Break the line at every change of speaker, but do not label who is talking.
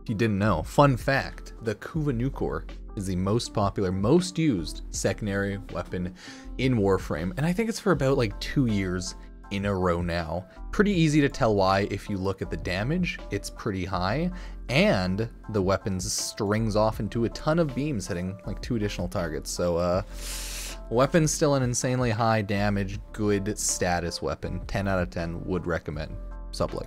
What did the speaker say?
If you didn't know, fun fact, the Kuva Nukor is the most popular, most used secondary weapon in Warframe, and I think it's for about like 2 years in a row now. Pretty easy to tell why if you look at the damage. It's pretty high, and the weapon strings off into a ton of beams, hitting like 2 additional targets. So weapon's still an insanely high damage, good status weapon. 10 out of 10 would recommend. Sup like.